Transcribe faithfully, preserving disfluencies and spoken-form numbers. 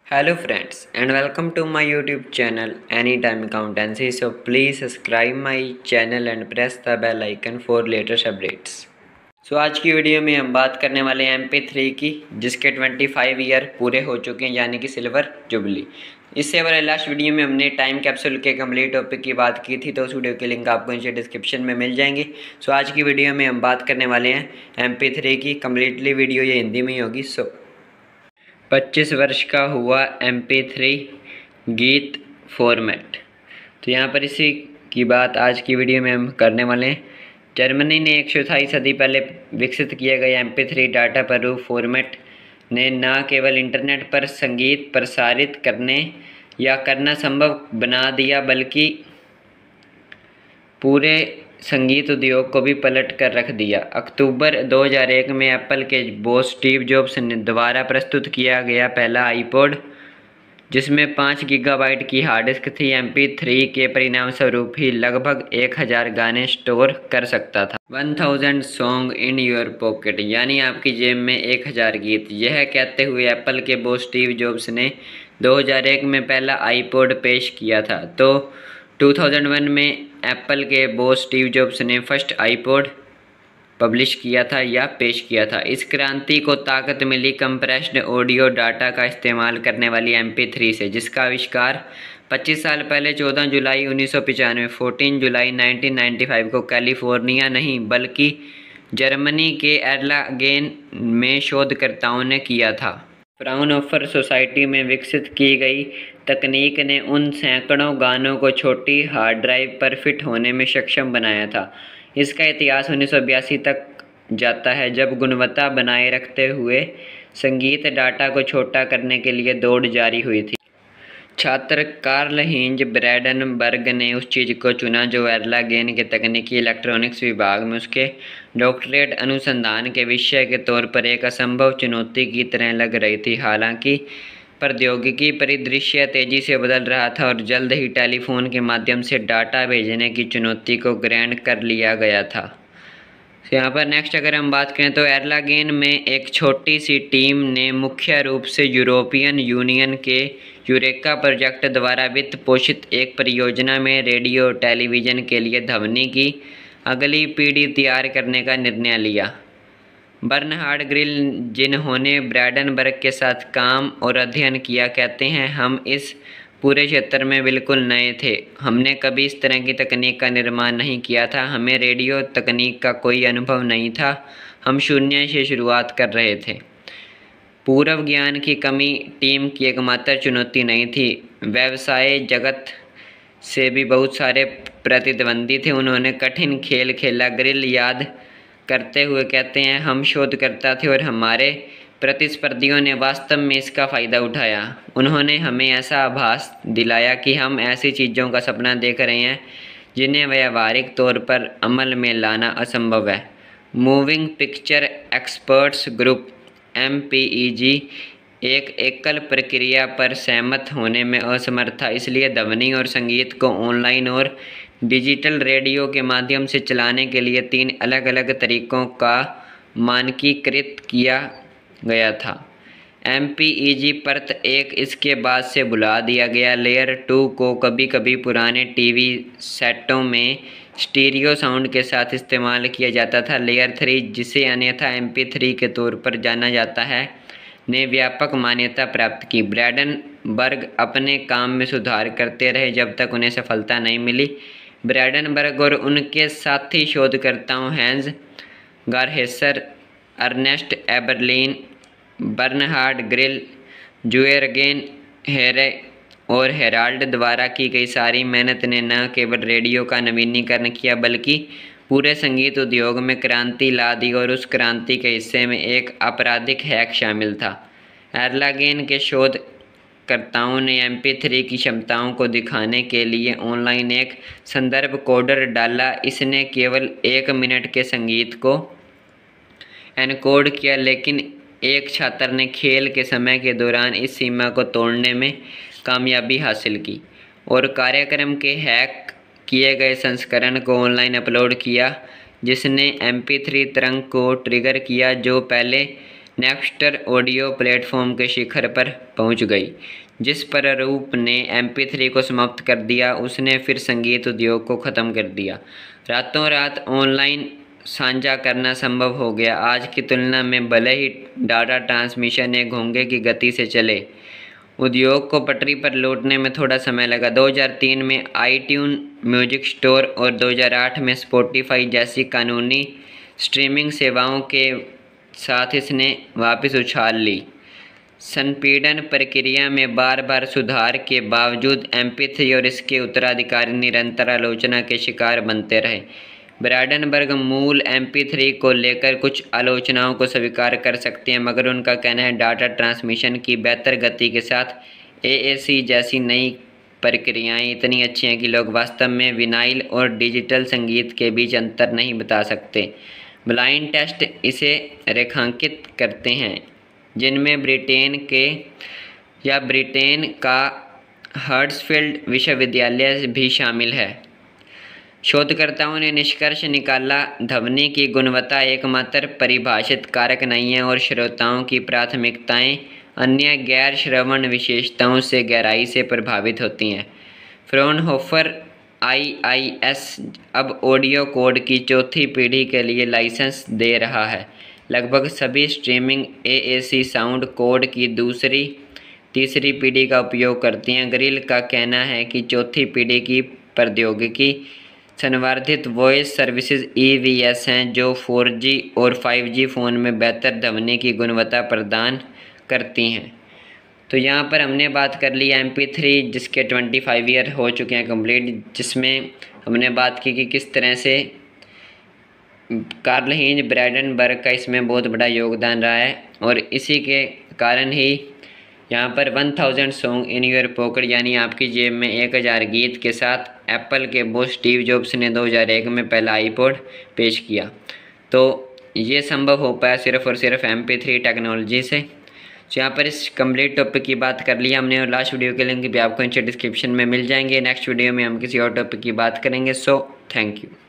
Hello friends and welcome to my YouTube channel Anytime Accountancy. So please subscribe my channel and press the bell icon for latest updates. So आज की video में हम बात करने वाले हैं M P three की, जिसके पच्चीस ईयर पूरे हो चुके हैं, यानी कि सिल्वर जुबली। इससे वाले लास्ट वीडियो में हमने टाइम कैप्सूल के कंप्लीट टॉपिक की बात की थी, तो उस वीडियो के लिंक आपको नीचे डिस्क्रिप्शन में मिल जाएंगे। सो आज की वीडियो में हम बात करने वाले हैं एम पी थ्री की। कम्प्लीटली वीडियो ये हिंदी में ही होगी। सो पच्चीस वर्ष का हुआ एम पी थ्री गीत फॉर्मेट। तो यहाँ पर इसी की बात आज की वीडियो में हम करने वाले हैं। जर्मनी ने एक सौ अठाईस सदी पहले विकसित किया गया एम पी थ्री डाटा प्रारूप फॉर्मेट ने न केवल इंटरनेट पर संगीत प्रसारित करने या करना संभव बना दिया, बल्कि पूरे संगीत उद्योग को भी पलट कर रख दिया। अक्टूबर दो हज़ार एक में एप्पल के बॉस स्टीव जॉब्स ने द्वारा प्रस्तुत किया गया पहला आईपॉड, जिसमें पाँच गीगाबाइट की हार्ड डिस्क थी, एम पी थ्री के परिणाम स्वरूप ही लगभग एक हज़ार गाने स्टोर कर सकता था। One thousand song in your pocket, यानी आपकी जेब में एक हज़ार गीत। यह कहते हुए एप्पल के बॉस स्टीव जॉब्स ने दो हज़ार एक में पहला आईपॉड पेश किया था। तो दो हज़ार एक में एप्पल के बॉस स्टीव जॉब्स ने फर्स्ट आईपॉड पब्लिश किया था या पेश किया था। इस क्रांति को ताकत मिली कंप्रेस्ड ऑडियो डाटा का इस्तेमाल करने वाली एम पी थ्री से, जिसका आविष्कार पच्चीस साल पहले चौदह जुलाई उन्नीस सौ पचानवे चौदह जुलाई उन्नीस सौ पचानवे को कैलिफोर्निया नहीं बल्कि जर्मनी के एर्लांगेन में शोधकर्ताओं ने किया था। फ्राउनहोफर सोसाइटी में विकसित की गई तकनीक ने उन सैकड़ों गानों को छोटी हार्ड ड्राइव पर फिट होने में सक्षम बनाया था। इसका इतिहास उन्नीस सौ बयासी तक जाता है, जब गुणवत्ता बनाए रखते हुए संगीत डाटा को छोटा करने के लिए दौड़ जारी हुई थी। छात्र कार्ल हिंज ब्रैडनबर्ग ने उस चीज़ को चुना जो एर्लांगेन के तकनीकी इलेक्ट्रॉनिक्स विभाग में उसके डॉक्टरेट अनुसंधान के विषय के तौर पर एक असंभव चुनौती की तरह लग रही थी। हालांकि प्रौद्योगिकी परिदृश्य तेज़ी से बदल रहा था और जल्द ही टेलीफोन के माध्यम से डाटा भेजने की चुनौती को ग्रहण कर लिया गया था। तो यहाँ पर नेक्स्ट अगर हम बात करें तो एर्लांगेन में एक छोटी सी टीम ने मुख्य रूप से यूरोपियन यूनियन के यूरेका प्रोजेक्ट द्वारा वित्त पोषित एक परियोजना में रेडियो टेलीविज़न के लिए ध्वनि की अगली पीढ़ी तैयार करने का निर्णय लिया। बर्नहार्ड ग्रिल, जिन्होंने ब्रैडनबर्ग के साथ काम और अध्ययन किया, कहते हैं, हम इस पूरे क्षेत्र में बिल्कुल नए थे। हमने कभी इस तरह की तकनीक का निर्माण नहीं किया था। हमें रेडियो तकनीक का कोई अनुभव नहीं था। हम शून्य से शुरुआत कर रहे थे। पूर्व ज्ञान की कमी टीम की एकमात्र चुनौती नहीं थी। व्यवसाय जगत से भी बहुत सारे प्रतिद्वंदी थे। उन्होंने कठिन खेल खेला। ग्रिल याद करते हुए कहते हैं, हम शोधकर्ता थे और हमारे प्रतिस्पर्धियों ने वास्तव में इसका फ़ायदा उठाया। उन्होंने हमें ऐसा आभास दिलाया कि हम ऐसी चीज़ों का सपना देख रहे हैं जिन्हें व्यावहारिक तौर पर अमल में लाना असंभव है। Moving picture experts group M P E G एक एकल प्रक्रिया पर सहमत होने में असमर्थ था, इसलिए ध्वनि और संगीत को ऑनलाइन और डिजिटल रेडियो के माध्यम से चलाने के लिए तीन अलग अलग तरीकों का मानकीकृत किया गया था। एम पी ई जी परत एक इसके बाद से भुला दिया गया। लेयर टू को कभी कभी पुराने टीवी सेटों में स्टीरियो साउंड के साथ इस्तेमाल किया जाता था। लेयर थ्री, जिसे अन्यथा एम पी थ्री के तौर पर जाना जाता है, ने व्यापक मान्यता प्राप्त की। ब्रैडनबर्ग अपने काम में सुधार करते रहे जब तक उन्हें सफलता नहीं मिली। ब्रैडनबर्ग और उनके साथी शोधकर्ताओं Hans Gerhaeuser, Ernst Eberlein, Bernhard Grill, Juergen Herre और हेराल्ड द्वारा की गई सारी मेहनत ने न केवल रेडियो का नवीनीकरण किया बल्कि पूरे संगीत उद्योग में क्रांति ला दी, और उस क्रांति के हिस्से में एक आपराधिक हैक शामिल था। एर्लांगेन के शोधकर्ताओं ने एम पी थ्री की क्षमताओं को दिखाने के लिए ऑनलाइन एक संदर्भ कोडर डाला। इसने केवल एक मिनट के संगीत को एनकोड किया, लेकिन एक छात्र ने खेल के समय के दौरान इस सीमा को तोड़ने में कामयाबी हासिल की और कार्यक्रम के हैक किए गए संस्करण को ऑनलाइन अपलोड किया, जिसने एम पी थ्री तरंग को ट्रिगर किया जो पहले नेक्स्टर ऑडियो प्लेटफॉर्म के शिखर पर पहुंच गई। जिस पर रूप ने एम पी थ्री को समाप्त कर दिया, उसने फिर संगीत उद्योग को ख़त्म कर दिया। रातों रात ऑनलाइन साझा करना संभव हो गया। आज की तुलना में भले ही डाटा ट्रांसमिशन एक घोंघे की गति से चले, उद्योग को पटरी पर लौटने में थोड़ा समय लगा। दो हज़ार तीन में आईट्यून म्यूजिक स्टोर और दो हज़ार आठ में स्पॉटिफाई जैसी कानूनी स्ट्रीमिंग सेवाओं के साथ इसने वापस उछाल ली। संपीड़न प्रक्रिया में बार बार सुधार के बावजूद एम पी थ्री और इसके उत्तराधिकारी निरंतर आलोचना के शिकार बनते रहे। ब्रांडनबर्ग मूल एम पी थ्री को लेकर कुछ आलोचनाओं को स्वीकार कर सकते हैं, मगर उनका कहना है डाटा ट्रांसमिशन की बेहतर गति के साथ ए ए सी जैसी नई प्रक्रियाएं इतनी अच्छी हैं कि लोग वास्तव में विनाइल और डिजिटल संगीत के बीच अंतर नहीं बता सकते। ब्लाइंड टेस्ट इसे रेखांकित करते हैं, जिनमें ब्रिटेन के या ब्रिटेन का हर्ट्सफील्ड विश्वविद्यालय भी शामिल है। शोधकर्ताओं ने निष्कर्ष निकाला, ध्वनि की गुणवत्ता एकमात्र परिभाषित कारक नहीं है और श्रोताओं की प्राथमिकताएं अन्य गैर श्रवण विशेषताओं से गहराई से प्रभावित होती हैं। फ्रॉनहोफर आई आई एस अब ऑडियो कोड की चौथी पीढ़ी के लिए लाइसेंस दे रहा है। लगभग सभी streaming A A C sound code की दूसरी तीसरी पीढ़ी का उपयोग करती हैं। ग्रिल का कहना है कि चौथी पीढ़ी की प्रौद्योगिकी संवर्धित voice services E V S हैं, जो फोर जी और फाइव जी फ़ोन में बेहतर ध्वनि की गुणवत्ता प्रदान करती हैं। तो यहाँ पर हमने बात कर ली एम पी थ्री, जिसके पच्चीस ईयर हो चुके हैं कंप्लीट, जिसमें हमने बात की कि किस तरह से कार्ल हिंज ब्रांडनबर्ग का इसमें बहुत बड़ा योगदान रहा है और इसी के कारण ही यहाँ पर one thousand song in your pocket यानी आपकी जेब में एक हज़ार गीत के साथ एप्पल के बॉस स्टीव जॉब्स ने दो हज़ार एक में पहला आईपॉड पेश किया। तो ये संभव हो पाया सिर्फ और सिर्फ एम पी थ्री टेक्नोलॉजी से। तो यहाँ पर इस कंप्लीट टॉपिक की बात कर लिया हमने और लास्ट वीडियो के लिंक भी आपको नीचे डिस्क्रिप्शन में मिल जाएंगे। नेक्स्ट वीडियो में हम किसी और टॉपिक की बात करेंगे। So thank you.